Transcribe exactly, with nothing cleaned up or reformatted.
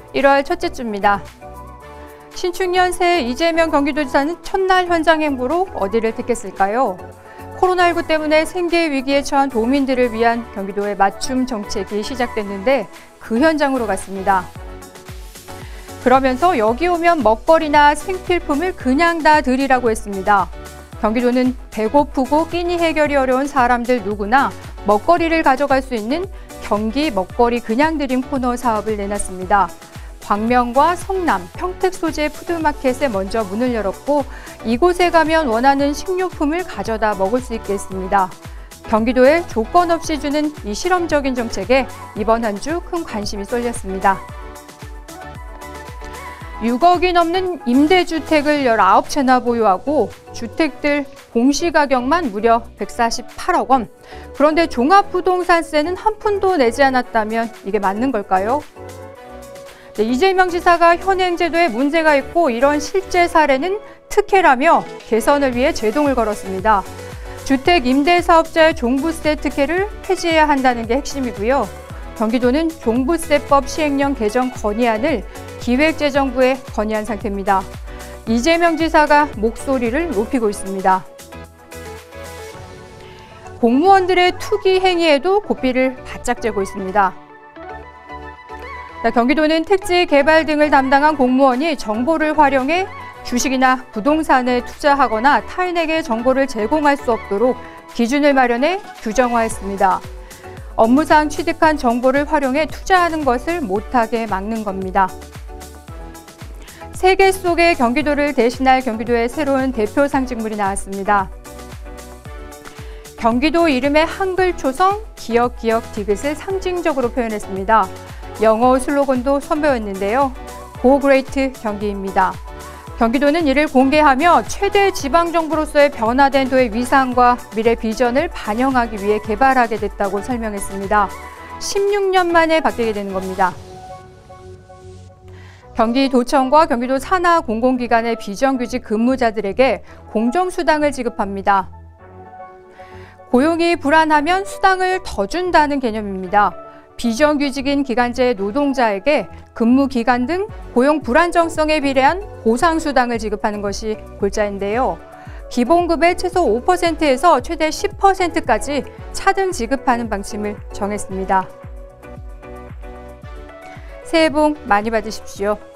일월 첫째 주입니다. 신축년 새해 이재명 경기도지사는 첫날 현장 행보로 어디를 택했을까요? 코로나십구 때문에 생계 위기에 처한 도민들을 위한 경기도의 맞춤 정책이 시작됐는데 그 현장으로 갔습니다. 그러면서 여기 오면 먹거리나 생필품을 그냥 다 드리라고 했습니다. 경기도는 배고프고 끼니 해결이 어려운 사람들 누구나 먹거리를 가져갈 수 있는 경기 먹거리 그냥 드림 코너 사업을 내놨습니다. 광명과 성남, 평택 소재 푸드마켓에 먼저 문을 열었고 이곳에 가면 원하는 식료품을 가져다 먹을 수 있겠습니다. 경기도에 조건 없이 주는 이 실험적인 정책에 이번 한 주 큰 관심이 쏠렸습니다. 육억이 넘는 임대주택을 열아홉 채나 보유하고 주택들 공시가격만 무려 백사십팔억 원. 그런데 종합부동산세는 한 푼도 내지 않았다면 이게 맞는 걸까요? 네, 이재명 지사가 현행 제도에 문제가 있고 이런 실제 사례는 특혜라며 개선을 위해 제동을 걸었습니다. 주택 임대사업자의 종부세 특혜를 폐지해야 한다는 게 핵심이고요. 경기도는 종부세법 시행령 개정 건의안을 기획재정부에 건의한 상태입니다. 이재명 지사가 목소리를 높이고 있습니다. 공무원들의 투기 행위에도 고삐를 바짝 째고 있습니다. 경기도는 택지 개발 등을 담당한 공무원이 정보를 활용해 주식이나 부동산에 투자하거나 타인에게 정보를 제공할 수 없도록 기준을 마련해 규정화했습니다. 업무상 취득한 정보를 활용해 투자하는 것을 못하게 막는 겁니다. 세계 속의 경기도를 대신할 경기도의 새로운 대표 상징물이 나왔습니다. 경기도 이름의 한글 초성 기억 기억 디귿을 상징적으로 표현했습니다. 영어 슬로건도 선보였는데요. Go Great 경기입니다. 경기도는 이를 공개하며 최대 지방정부로서의 변화된 도의 위상과 미래 비전을 반영하기 위해 개발하게 됐다고 설명했습니다. 십육 년 만에 바뀌게 되는 겁니다. 경기도청과 경기도 산하 공공기관의 비정규직 근무자들에게 공정수당을 지급합니다. 고용이 불안하면 수당을 더 준다는 개념입니다. 비정규직인 기간제 노동자에게 근무 기간 등 고용 불안정성에 비례한 보상수당을 지급하는 것이 골자인데요. 기본급의 최소 오 퍼센트에서 최대 십 퍼센트까지 차등 지급하는 방침을 정했습니다. 새해 복 많이 받으십시오.